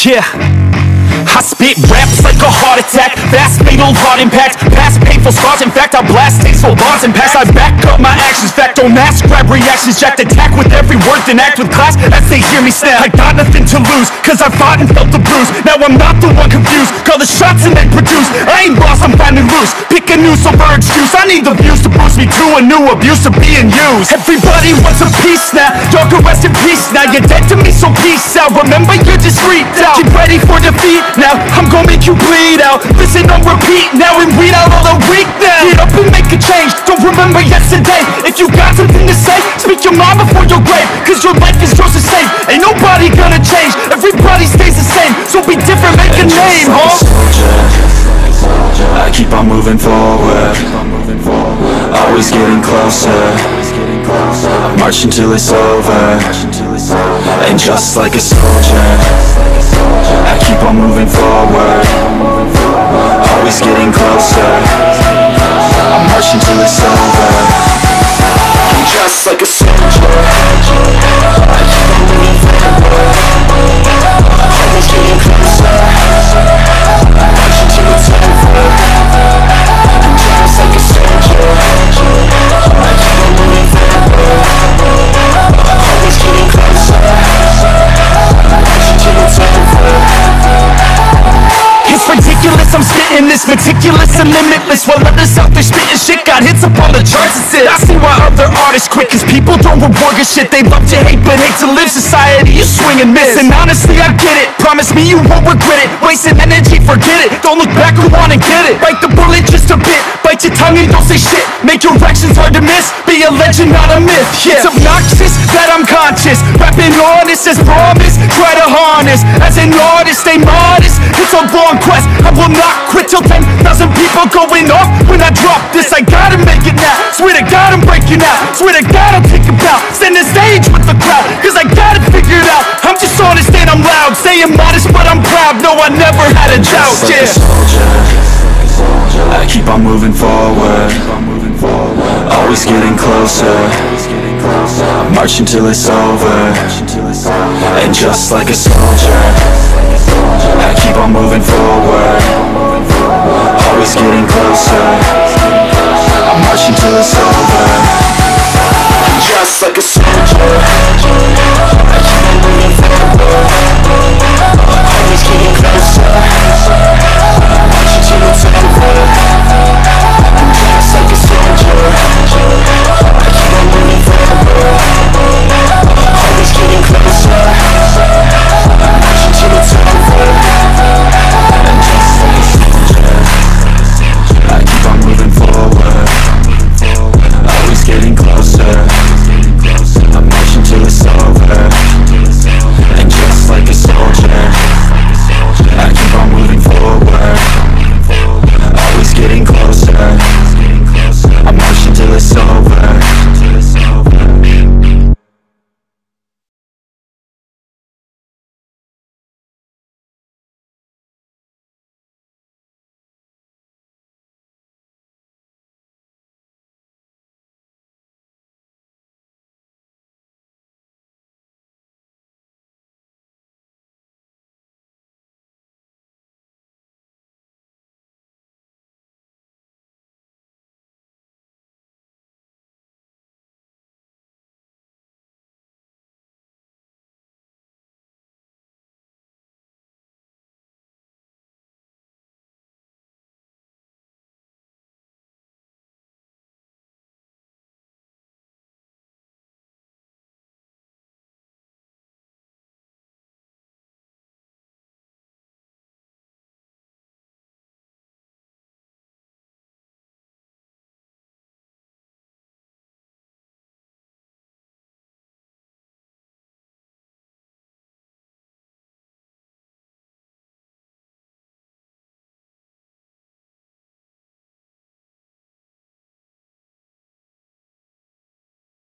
Yeah, I spit raps like a heart attack, fast, fatal, hard impact, past painful scars. In fact, I blast tasteful bars and pass. I back up my actions, fact, don't mask, grab reactions, jacked, attack with every word, then act with class as they hear me snap. I got nothing to lose, cause I fought and felt the bruise. Now I'm not the one confused, call the shots and they produce. I ain't lost, I'm finally loose, pick a new silver excuse. I need the views to boost me to a new abuse of being used. Everybody wants a piece now, y'all can rest in peace now. You're dead to me, so peace out. Remember, you're just freaked out. Get ready for defeat now, I'm gonna make you bleed out. Listen on repeat now and weed out all the weak now. Get up and make a change, don't remember yesterday. If you got something to say, speak your mind before your grave, cause your life is yours to save. Ain't nobody gonna change, everybody stays the same. So be different, make a name, huh? I keep on moving forward, always getting closer. I march until it's over, and just like a soldier, I keep on moving forward, always getting closer. I march until it's over, and just like a soldier, I keep on moving forward, always getting closer. I march until it's over, and just like a soldier, I keep on moving forward, always getting closer. I march until it's over. It's ridiculous, I'm spitting this meticulous and limitless, while others out there spitting shit got hits up on the charts and shit. I see why other artists quit, cause people don't reward your shit. They love to hate but hate to live. Society, you swing and miss, and honestly I get it. Promise me you won't regret it. Wasting energy, forget it. Don't look back, go on and get it. Bite the bullet just a bit, bite your tongue and don't say shit. Make your actions hard to miss, be a legend not a myth. Yeah, it's obnoxious that I'm conscious, rapping honest as promise. Try to harness, as an artist, stay modest. It's a long quest, I will not quit till 10,000 people going off when I drop this. I gotta make it now, swear to God I'm breaking out. Swear to God I'll take a bow, stand the stage with the crowd, cause I got it figured out. I'm just honest and I'm loud, saying modest but I'm proud. No, I never had a doubt, Just like a soldier, I keep on moving forward, always getting closer. I march until it's over, and just like a soldier, I keep on moving forward, always getting closer. I march until it's over, and just like a soldier.